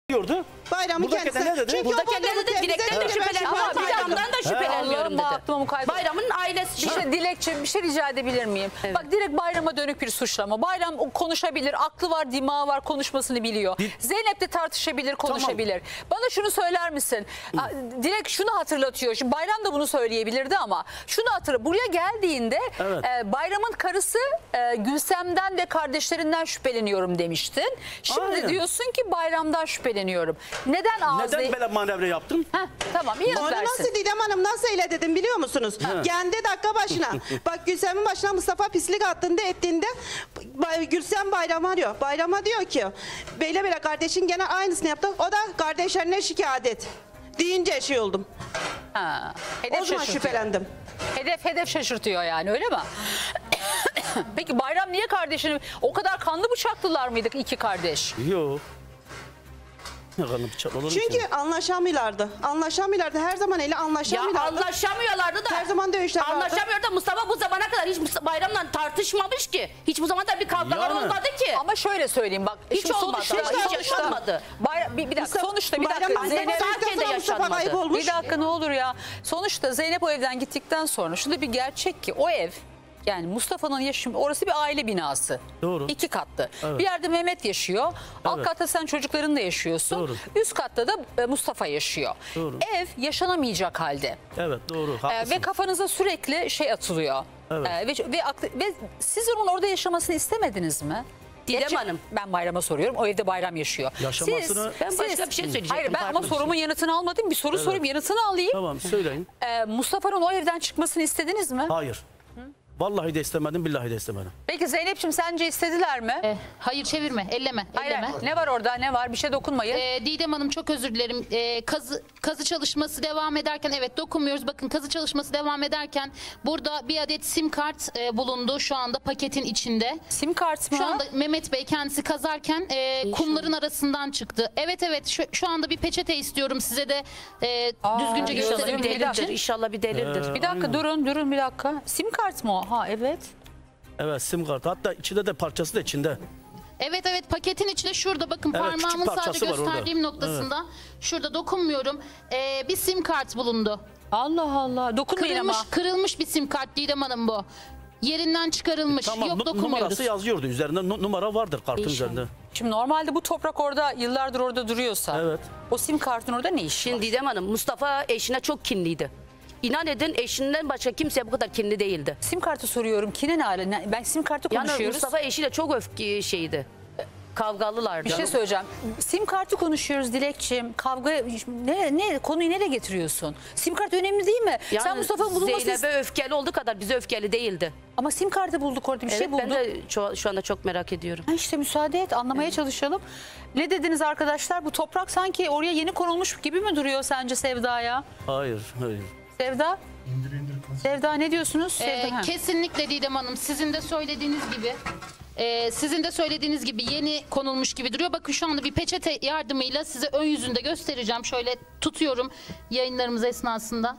diyordu. Bayramı kendisi. ne dedi? Çünkü Buradaki ne dedi? Dilekten de şüphelenmiyorum. Bayramdan da şüphelenmiyorum dedi. Bayramın ailesi. İşte Dilekçim bir şey rica edebilir miyim? Evet. Bak direkt Bayram'a dönük bir suçlama. Bayram konuşabilir, aklı var, dimağı var, konuşmasını biliyor. Zeynep de tartışabilir, konuşabilir. Bana şunu söyler misin? Dilek şunu hatırlatıyor. Şimdi Bayram da bunu söyleyebilirdi ama şunu hatırla. Buraya geldiğinde Bayram'ın karısı Gülsem'den ve kardeşlerinden şüpheleniyorum demiştin. Şimdi diyorsun ki Bayram'dan şüpheleniyorum. Neden ağzı... Neden böyle manevra yaptın? Tamam iyi Onu versin. nasıl Didem Hanım nasıl öyle dedim biliyor musunuz? Kendi dakika başına. Bak Gülsem'in başına Mustafa pislik attığında ettiğinde Gülsem Bayram'a arıyor. Bayram'a diyor ki böyle kardeşin gene aynısını yaptı. O da kardeşlerine şikayet et. Deyince şey oldum. Hedef O zaman şüphelendim. Hedef şaşırtıyor yani öyle mi? Peki Bayram niye kardeşini o kadar kanlı bıçaklılar mıydık iki kardeş? Yok. Ne kanlı bıçak olur Çünkü ki? anlaşamıyorlardı. Anlaşamıyorlardı. Her zaman öyle Ya anlaşamıyorlardı. anlaşamıyorlardı da. Her zaman dövüşler vardı. Anlaşamıyor da Mustafa bu zamana kadar hiç Bayram'la tartışmamış ki. Hiç bu zamanda bir kavgalar Yani. olmadı ki. Ama şöyle söyleyeyim bak. Hiç şimdi olmadı. Hiç yaşanmadı. Bir dakika sonuçta bir dakika. Bayram'dan Zeynep zaten de yaşanmadı. kayıp olmuş. bir dakika ne olur ya. Sonuçta Zeynep o evden gittikten sonra şurada bir gerçek ki o ev yani Mustafa'nın yaşım orası bir aile binası. Doğru. 2 katlı. Evet. Bir yerde Mehmet yaşıyor. Alt Evet. katta sen çocuklarınla yaşıyorsun. Doğru. Üst katta da Mustafa yaşıyor. Doğru. Ev yaşanamayacak halde. Evet doğru. Haklısın. Ve kafanıza sürekli şey atılıyor. Evet. Ve siz onun orada yaşamasını istemediniz mi? Didem Hanım. Ben Bayram'a soruyorum. O evde Bayram yaşıyor. Yaşamasını- Ben başka bir şey söyleyecektim. Hayır ben ama farklı bir sorumun yanıtını almadım. Bir soru sorayım yanıtını alayım. Tamam söyleyin. Mustafa'nın o evden çıkmasını istediniz mi? Hayır. Vallahi de istemedim, billahi de istemedim. Peki Zeynep'ciğim sence istediler mi? Hayır çevirme, elleme. Hayır, elleme. ne var orada ne var bir şey dokunmayın. Didem Hanım çok özür dilerim. Kazı çalışması devam ederken evet dokunmuyoruz. Bakın kazı çalışması devam ederken burada bir adet sim kart bulundu şu anda paketin içinde. Sim kart mı? Şu anda Mehmet Bey kendisi kazarken kumların arasından çıktı. Evet şu anda bir peçete istiyorum size de düzgünce İnşallah bir gösterebilmek delildir. için. İnşallah bir delildir. Bir dakika durun bir dakika. Sim kart mı o? Ha evet. Evet sim kart. Hatta içinde de parçası da içinde. Evet paketin içinde şurada bakın Evet, parmağımın küçük sadece parçası var orada. gösterdiğim noktasında şurada dokunmuyorum. Bir sim kart bulundu. Allah Allah. Dokunmayın ama. Kırılmış bir sim kart Didem Hanım bu. Yerinden çıkarılmış. Tamam Yok dokunmuyoruz. numarası yazıyordu üzerinde. Numara vardır kartın üzerinde. Şimdi normalde bu toprak orada yıllardır orada duruyorsa. Evet. O sim kartın orada ne işi var? Şimdi Didem Hanım Mustafa eşine çok kinliydi. İnan edin eşinden başka kimse bu kadar kinli değildi. Sim kartı soruyorum. Kine ne hale? Ben sim kartı Yani konuşuyoruz. Mustafa eşiyle çok şeydi. Kavgalılardı. Bir şey söyleyeceğim. Sim kartı konuşuyoruz Dilekçim. Kavga ne konuyu nereye getiriyorsun? Sim kart önemli değil mi? Yani Sen Mustafa'nın bulunması Zeynep'e öfkeli olduğu kadar bize öfkeli değildi. ama sim kartı bulduk orada bir şey bulduk. Ben de şu anda çok merak ediyorum. Ha işte müsaade et anlamaya çalışalım. Ne dediniz arkadaşlar? Bu toprak sanki oraya yeni konulmuş gibi mi duruyor sence Sevda'ya? Hayır. Sevda? Sevda ne diyorsunuz? Sevda, ha. Kesinlikle Didem Hanım sizin de söylediğiniz gibi yeni konulmuş gibi duruyor. Bakın şu anda bir peçete yardımıyla size ön yüzünde göstereceğim. Şöyle tutuyorum yayınlarımız esnasında.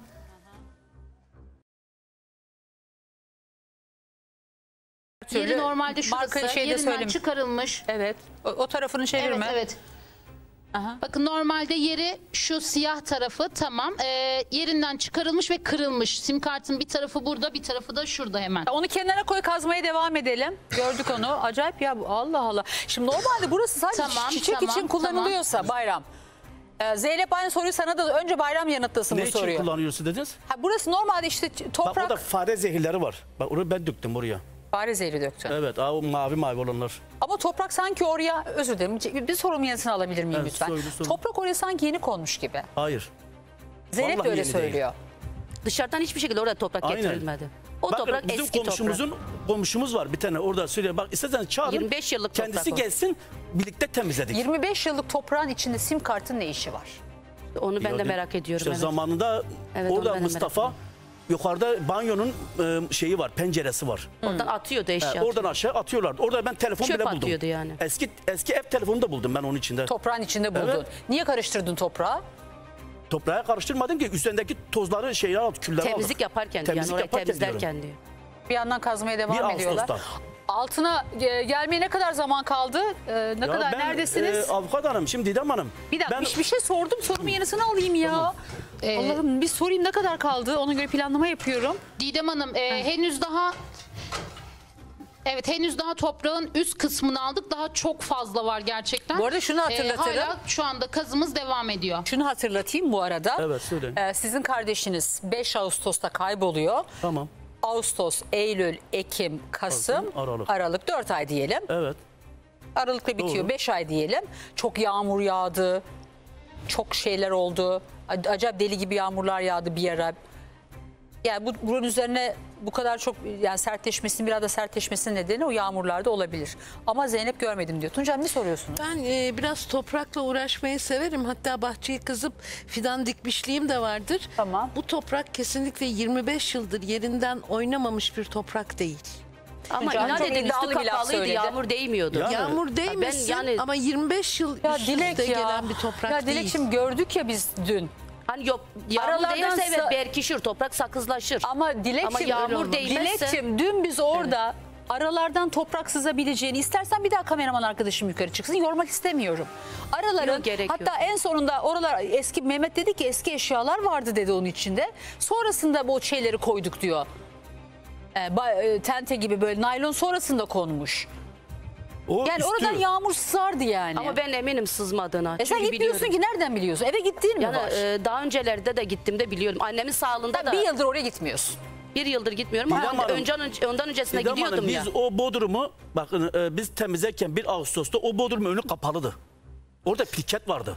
Yeri normalde marka şurası. şeyde Yerinden söylemiş. çıkarılmış. Evet. O tarafını çevirme. Evet. Aha. Bakın normalde yeri şu siyah tarafı tamam. Yerinden çıkarılmış ve kırılmış. Sim kartın bir tarafı burada, bir tarafı da şurada hemen. Onu kenara koy kazmaya devam edelim. Gördük onu. Acayip ya bu. Allah Allah. Şimdi normalde burası sadece çiçek için kullanılıyorsa Bayram. Zeynep aynı soruyu sana da önce Bayram yanıtlasın Ne bu için soruyu. kullanıyorsun dediniz? Burası normalde işte Bak toprak. orada fare zehirleri var. Bak onu ben döktüm oraya. Fare zehri döktün. Evet o mavi olanlar. Ama toprak sanki oraya özür dilerim bir sorumun yanıtını alabilir miyim Evet, lütfen? söyle. Toprak oraya sanki yeni konmuş gibi. Hayır. Zeynep de Vallahi öyle yeni değil. söylüyor. Dışarıdan hiçbir şekilde oraya toprak Aynen. getirilmedi. O Bakın, toprak bizim eski komşumuz var bir tane orada söylüyor. Bak isterseniz çağırın. 25 yıllık toprak kendisi o. gelsin birlikte temizledik. 25 yıllık toprağın içinde sim kartın ne işi var? Onu ben de Yani merak ediyorum. işte evet. Zamanında Evet, onu orada ben de Mustafa merak yukarıda banyonun şeyi var, penceresi var. Oradan atıyordu eşya. Oradan aşağı atıyorlardı. Orada ben telefon Çöp bile buldum. atıyordu yani. Eski ev telefonu da buldum ben onun içinde. Toprağın içinde buldun. Evet. Niye karıştırdın toprağı? Toprağa karıştırmadım ki üzerindeki tozları şeyler aldık, külleri aldık. Temizlik yaparken Temizlik yani orayı yaparken temizlerken diyor. Bir yandan kazmaya devam Bir ediyorlar. Ağustos'ta. Altına gelmeye ne kadar zaman kaldı? Ne kadar neredesiniz? Avukat hanım, şimdi Didem Hanım. Bir dakika ben- bir şey sordum. Sorumun yenisini alayım ya. Tamam. Allah'ım bir sorayım ne kadar kaldı? Ona göre planlama yapıyorum. Didem Hanım henüz daha henüz daha toprağın üst kısmını aldık. Daha çok fazla var gerçekten. Bu arada şunu hatırlatırım. Hala şu anda kazımız devam ediyor. Şunu hatırlatayım bu arada. Evet, söyleyin. Sizin kardeşiniz 5 Ağustos'ta kayboluyor. Tamam. Ağustos, Eylül, Ekim, Kasım, Aralık. 4 ay diyelim. Evet. Aralıkta bitiyor, Doğru. 5 ay diyelim. Çok yağmur yağdı. Çok şeyler oldu. Acayip deli gibi yağmurlar yağdı bir ara. Yani bunun üzerine bu kadar çok yani sertleşmesinin biraz da sertleşmesinin nedeni o yağmurlarda olabilir. Ama Zeynep görmedim diyor. Tuncay ne soruyorsunuz? Ben biraz toprakla uğraşmayı severim. Hatta bahçeyi kazıp fidan dikmişliğim de vardır. Tamam. Bu toprak kesinlikle 25 yıldır yerinden oynamamış bir toprak değil. Ama Tuncay inan çok edin iddialı üstü bir laf kapalıydı, söyledi. yağmur değmiyordu. Ya- Yağmur değmesin ama 25 yıl Ya üst Dilek üste ya. gelen bir toprak Ya değil. Dilek'cim gördük ya biz dün. Hani yok yağmur Aralardan değerse evet sa- berkişir, toprak sakızlaşır. Ama Dilek'cim, Ama yağmur değmezse- Dilek'cim dün biz orada aralardan toprak sızabileceğini istersen bir daha kameraman arkadaşım yukarı çıksın. Yormak istemiyorum. Araların Yok, gerek hatta en sonunda oralar eski Mehmet dedi ki eski eşyalar vardı dedi onun içinde. Sonrasında bu şeyleri koyduk diyor. Tente gibi böyle naylon sonrasında konmuş. O Yani üstü. oradan yağmur sızardı yani. Ama ben eminim sızmadığına. sen Çünkü gitmiyorsun biliyorum. ki nereden biliyorsun? Eve gittiğin mi Yani var? daha öncelerde de gittiğimde biliyorum. Annemin sağlığında da Bir yıldır oraya gitmiyorsun. bir yıldır gitmiyorum ama Didem Hanım, ondan öncesine Didem Hanım, gidiyordum ya. biz o bodrumu bakın biz temizlerken 1 Ağustos'ta o bodrumun önü kapalıdı. Orada pirket vardı.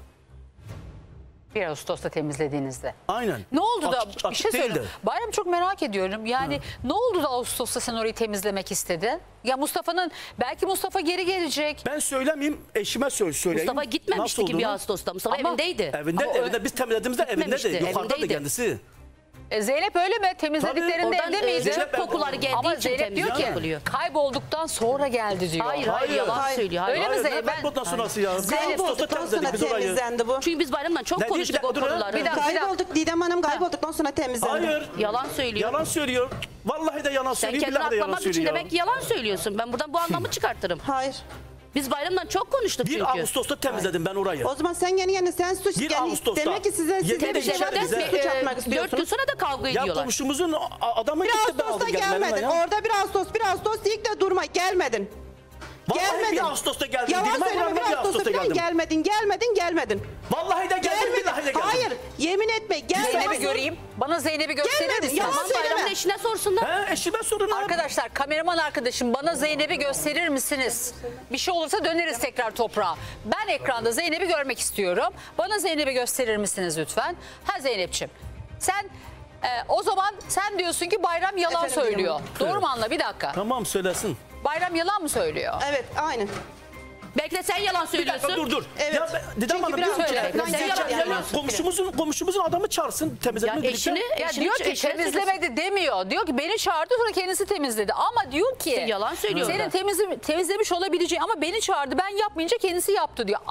1 Ağustos'ta temizlediğinizde. Aynen. Ne oldu da Açık- bir açık şey söyleyeyim. değildi. Bayram çok merak ediyorum. Yani ne oldu da Ağustos'ta sen orayı temizlemek istedin? Ya Mustafa'nın belki Mustafa geri gelecek. Ben söylemeyeyim, eşime söyleyeyim. Mustafa gitmemişti Nasıl ki 1 olduğunu. Ağustos'ta. Mustafa Ama- evindeydi. Evinde, Ama evinde biz temizlediğimizde Gitmemişti, evindeydi. Yukarıda da evindeydi. kendisi. Zeynep öyle mi? Temizlediklerinde Oradan evde miydi? Zeynep- çöp kokuları geldiği Ama için Zeynep diyor temizlik ki yapılıyor. kaybolduktan sonra geldi diyor. Hayır, Hayır. yalan Hayır. söylüyor. Hayır. Öyle mi Hayır, Zeynep? ne bundan sonrası ya? Kaybolduktan sonra biz orayı. temizlendi bu. Çünkü biz bayramdan çok Ne diyor? konuştuk Bir o dakika, dur. konuları. Bir dakika. Kaybolduk Didem Hanım kaybolduktan sonra temizlendi. Hayır. Yalan söylüyor. Yalan söylüyor. Vallahi de yalan Sen söylüyor. kendini Billahi de yalan aklamak için söylüyor. demek ki yalan söylüyorsun. Ben buradan bu anlamı çıkartırım. Hayır. Biz bayramdan çok konuştuk 1 çünkü. Ağustos'ta temizledim ben orayı. O zaman sen yeni sen suç 1 yani Ağustos'ta. demek ki size Yemin bir ederim şeyler bize. suç atmak 4 gün istiyorsunuz. sonra da kavga Ya ediyorlar. komşumuzun adamı 1 gitti ben Ağustos'ta aldım geldim gelmedin. ya. Orada 1 Ağustos ilk de durma gelmedin. Vallahi Gelmedin. 1 Ağustos'ta geldim. Yalan Dilime söyleme vuranla 1 1 Ağustos'ta Ağustos'ta falan geldim. gelmedin. Vallahi de geldim, billahi de geldim. Hayır yemin etme Zeynep'i gelmedin. göreyim. Bana Zeynep'i gösterir Gelmedi, misin? yalan Tamam söyleme. bayramda eşine sorsunlar. He, eşime sorun abi. Arkadaşlar kameraman arkadaşım bana Zeynep'i gösterir misiniz? Bir şey olursa döneriz tekrar toprağa. Ben ekranda Zeynep'i görmek istiyorum. Bana Zeynep'i gösterir misiniz lütfen? Ha Zeynep'ciğim sen o zaman sen diyorsun ki Bayram yalan Efendim, söylüyor. Didem Doğru mu anla bir dakika. Tamam söylesin. Bayram yalan mı söylüyor? Evet aynen. Bekle sen yalan Bir dakika söylüyorsun. dur. Evet. Ya Didem Çünkü Hanım biraz diyorum ki söyle. Sen yalan söylüyorsun. komşumuzun adamı çağırsın Ya temizlemeye birlikte. eşini, Ya eşini diyor ki eşine temizlemedi demiyor. Diyor ki beni çağırdı sonra kendisi temizledi. Ama diyor ki İşte yalan söylüyor senin orada. temizlemiş olabileceği ama beni çağırdı ben yapmayınca kendisi yaptı diyor.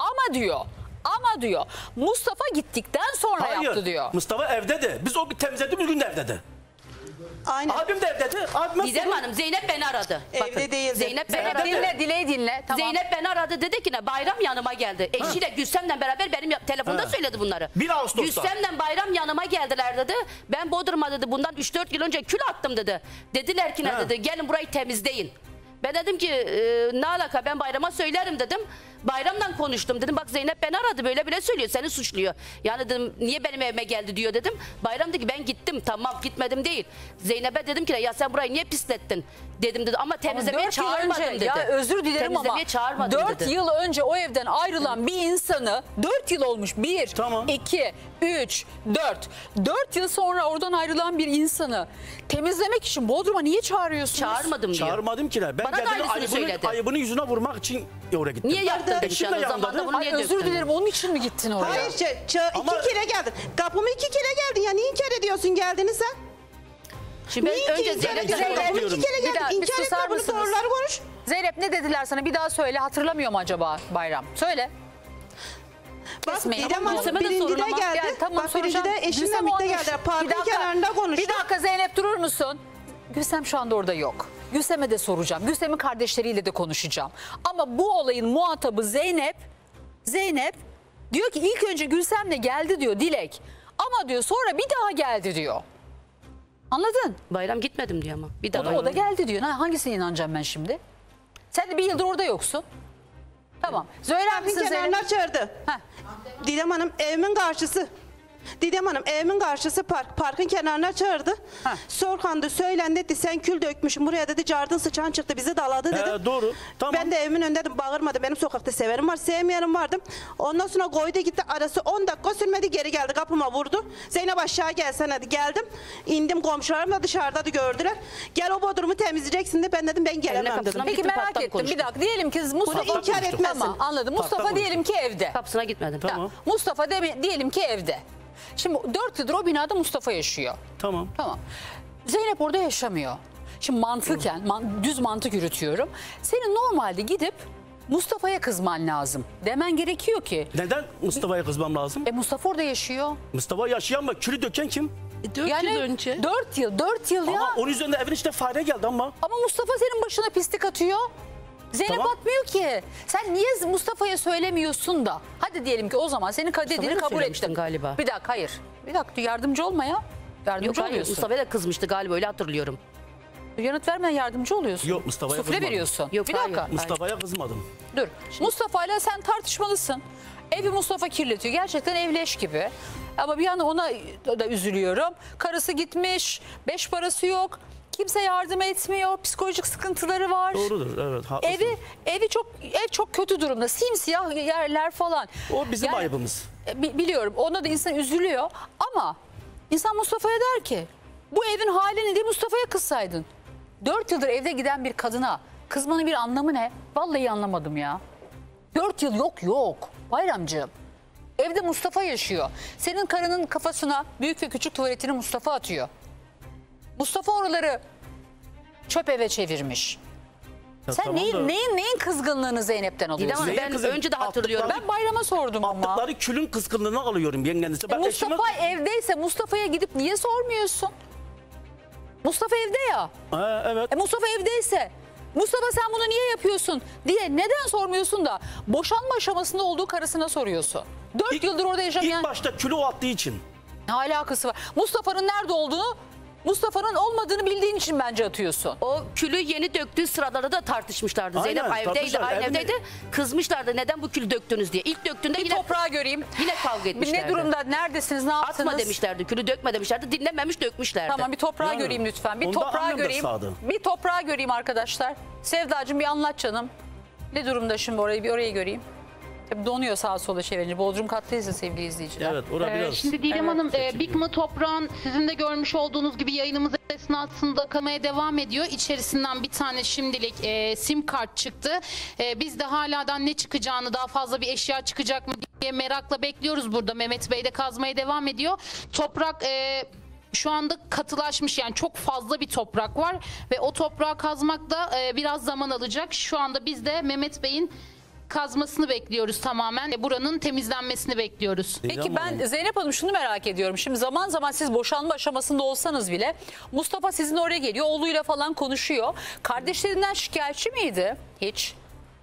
Ama diyor Mustafa gittikten sonra yaptı diyor. Mustafa evdeydi. Biz o temizlediğimiz gün de evdeydi. Aynen. Abim de evdeydi. Abime Didem sorun. Hanım Zeynep beni aradı. Evde değildi. Zeynep beni aradı. Dinle Dileği dinle. Tamam. Zeynep beni aradı dedi ki ne Bayram yanıma geldi. Eşiyle Gülsem'le beraber benim telefonda Ha. söyledi bunları. 1 Ağustos'ta. Gülsem'le Bayram yanıma geldiler dedi. Ben Bodrum'a dedi bundan 3-4 yıl önce kül attım dedi. Dediler ki ne Ha. dedi gelin burayı temizleyin. Ben dedim ki ne alaka ben Bayram'a söylerim dedim. Bayramdan konuştum dedim bak Zeynep beni aradı böyle bile söylüyor seni suçluyor. Yani dedim niye benim evime geldi diyor dedim. Bayram dedi ki ben gittim tamam gitmedim değil. Zeynep'e dedim ki ya sen burayı niye pislettin dedim dedi ama temizlemeye 4 yıl çağırmadım önce, dedi. ya özür dilerim ama Temizlemeye çağırmadım 4 dedi. yıl önce o evden ayrılan bir insanı 4 yıl olmuş 1, Tamam. 2, 3, 4 yıl sonra oradan ayrılan bir insanı temizlemek için Bodrum'a niye çağırıyorsunuz? Çağırmadım ki ne. Ben Bana da geldim aynısını söyledi. ayıbını yüzüne vurmak için oraya gittim. Niye yaptın demiş Eşim de yani o zaman da yanımdadı. bunu Ay, niye özür döktün? dilerim onun için mi gittin oraya? Hayır Ama- 2 kere geldin. Kapımı 2 kere geldin ya niye inkar ediyorsun geldiğini sen? Şimdi Niye ben önce inkar Zeynep'le ediyorsun? Zeynep Kapımı diyorum. 2 kere Bir geldin. daha, bir İnkar susar etme bunu mısınız? doğruları konuş. Zeynep ne dediler sana bir daha söyle hatırlamıyor mu acaba Bayram? Söyle. Bak Kesmeyin. Didem Hanım Gülsem'e de sorun birincide ama. geldi. Yani tamam, Bak birincide soracağım. eşimle Gülsem birlikte olmuş. geldiler. Bir Parkın dakika, kenarında konuştuk. Bir dakika Zeynep durur musun? Gülsem şu anda orada yok. Gülsem'e de soracağım. Gülsem'in kardeşleriyle de konuşacağım. Ama bu olayın muhatabı Zeynep. Zeynep diyor ki ilk önce Gülsem'le geldi diyor Dilek. Ama diyor sonra bir daha geldi diyor. Anladın? Bayram gitmedim diyor ama. Bir daha O da geldi diyor. Hangisine inanacağım ben şimdi? Sen de bir yıldır orada yoksun. Tamam. Zöhre Evin misin kenarına Zeynep? çağırdı. Heh. Didem Hanım evimin karşısı. Didem Hanım evimin karşısı park. Parkın kenarına çağırdı. Ha. Sorkandı söylendi dedi sen kül dökmüşsün buraya dedi cardın sıçan çıktı bizi daladı dedi. Doğru. Tamam. Ben de evimin önünde dedim, bağırmadım benim sokakta severim var sevmeyenim vardım. Ondan sonra koydu gitti arası 10 dakika sürmedi geri geldi kapıma vurdu. Zeynep aşağı gelsene hadi geldim. İndim komşularım da dışarıda da gördüler. Gel o bodrumu temizleyeceksin de ben dedim ben gelemem kapısına dedim. mı Peki gittim, merak parktan ettim. konuştum. Bir dakika diyelim ki Mustafa... Bunu inkar etmesin. Tamam anladım. Mustafa Parkta diyelim ki evde. Kapısına gitmedim. Tamam. Mustafa diyelim ki evde. Şimdi 4 yıldır o binada Mustafa yaşıyor. Tamam. Tamam. Zeynep orada yaşamıyor. Şimdi mantıken, düz mantık yürütüyorum. Senin normalde gidip Mustafa'ya kızman lazım. Demen gerekiyor ki. Neden Mustafa'ya kızmam lazım? Mustafa orada yaşıyor. Mustafa yaşayan mı? Külü döken kim? 4 Yani yıl önce. 4 yıl ya. Ama onun üzerinde evin içinde fare geldi ama. Ama Mustafa senin başına pislik atıyor. Zeynep Tamam. atmıyor ki. Sen niye Mustafa'ya söylemiyorsun da? Hadi diyelim ki o zaman senin dediğini Mustafa'ya da kabul söylemiştin ettim. galiba. Bir dakika hayır. Bir dakika yardımcı olma ya. Yok Yardımcı hayır oluyorsun. Mustafa da kızmıştı galiba öyle hatırlıyorum. Yanıt vermeden yardımcı oluyorsun. Yok, Mustafa'ya Sufle kızmadım. veriyorsun. Yok, bir dakika. hayır. Mustafa'ya kızmadım. Dur. Mustafa'yla sen tartışmalısın. Evi Mustafa kirletiyor. Gerçekten evleş gibi. Ama bir yana ona da üzülüyorum. Karısı gitmiş. 5 parası yok. Kimse yardım etmiyor. Psikolojik sıkıntıları var. Doğrudur, evet. Haklısın. Ev çok kötü durumda. Simsiyah yerler falan. O bizim Yani, ayıbımız. Biliyorum. Ona da insan üzülüyor. Ama insan Mustafa'ya der ki bu evin halini de Mustafa'ya kızsaydın. 4 yıldır evde giden bir kadına kızmanın bir anlamı ne? Vallahi anlamadım ya. 4 yıl yok. Bayramcığım. Evde Mustafa yaşıyor. Senin karının kafasına büyük ve küçük tuvaletini Mustafa atıyor. Mustafa oraları çöp eve çevirmiş. Ya Sen tamam da neyin kızgınlığını Zeynep'ten Didem alıyorsun? Hanım, Neyin ben kızı? önce de hatırlıyorum. Attıkları- Ben Bayram'a sordum ama. attıkları külün kızgınlığını alıyorum yengenizde. Ben Mustafa evdeyse Mustafa'ya gidip niye sormuyorsun? Mustafa evde ya. Evet. Mustafa evdeyse Mustafa sen bunu niye yapıyorsun diye neden sormuyorsun da boşanma aşamasında olduğu karısına soruyorsun. 4 yıldır orada yaşamayan İlk başta külü o attığı için. ne alakası var? Mustafa'nın nerede olduğunu Mustafa'nın olmadığını bildiğin için bence atıyorsun. O külü yeni döktüğü sıraları da tartışmışlardı. Aynen, Zeynep evdeydi, tartışmışlar. aynı Evini- evdeydi. Kızmışlardı neden bu külü döktünüz diye. İlk döktüğünde Bir yine toprağa göreyim. yine kavga etmişlerdi. Ne durumda? Neredesiniz? Ne yaptınız? Atma demişlerdi, külü dökme demişlerdi. Dinlememiş dökmüşlerdi. Tamam bir toprağa Yani, göreyim lütfen. Bir onda toprağa annem de göreyim. sağdı. Bir toprağa göreyim arkadaşlar. Sevdacığım bir anlat canım. Ne durumda şimdi orayı göreyim. Tabii donuyor sağa sola çevirince. Bodrum kattayız ya sevgili izleyiciler. Evet, orada biraz. Şimdi Didem Hanım, Bigma Toprağın sizin de görmüş olduğunuz gibi yayınımız esnasında kalmaya devam ediyor. İçerisinden bir tane şimdilik sim kart çıktı. Biz de haladan ne çıkacağını, daha fazla bir eşya çıkacak mı diye merakla bekliyoruz burada. Mehmet Bey de kazmaya devam ediyor. Toprak şu anda katılaşmış, yani çok fazla bir toprak var ve o toprağı kazmak da biraz zaman alacak. Şu anda biz de Mehmet Bey'in kazmasını bekliyoruz tamamen. Buranın temizlenmesini bekliyoruz. Peki ben Zeynep Hanım şunu merak ediyorum. Şimdi zaman zaman siz boşanma aşamasında olsanız bile Mustafa sizin oraya geliyor. Oğluyla falan konuşuyor. Kardeşlerinden şikayetçi miydi? Hiç.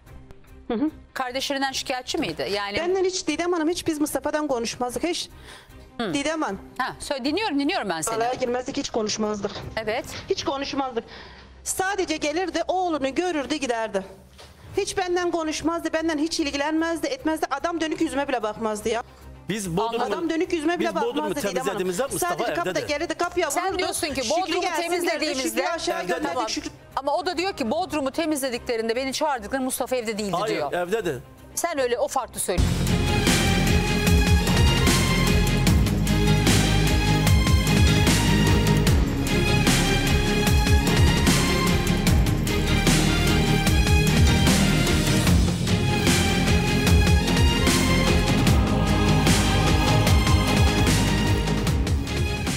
Kardeşlerinden şikayetçi miydi? Yani Benden hiç Didem Hanım hiç biz Mustafa'dan konuşmazdık hiç. Didem Hanım. dinliyorum ben seni. Alaya girmezdik hiç konuşmazdık. Evet. Hiç konuşmazdık. Sadece gelirdi oğlunu görürdü giderdi. Hiç benden konuşmazdı, benden hiç ilgilenmezdi, etmezdi. Adam dönük yüzüme bile bakmazdı ya. Biz Bodrum'u, Adam dönük yüzüme bile biz Bodrum'u bakmazdı Didem Hanım. temizlediğimizde Mustafa Sadece kapıda evde de. gelirdi kapıya Sen vururdu. diyorsun ki Şükrü Bodrum'u gelsin derdi, temizlediğimizde Şükrü aşağı Evde de. gönderdik. Tamam. Şükrü... Ama o da diyor ki Bodrum'u temizlediklerinde beni çağırdıklarında Mustafa evde değildi Hayır, diyor. evde de. Sen öyle o farklı söylüyorsun.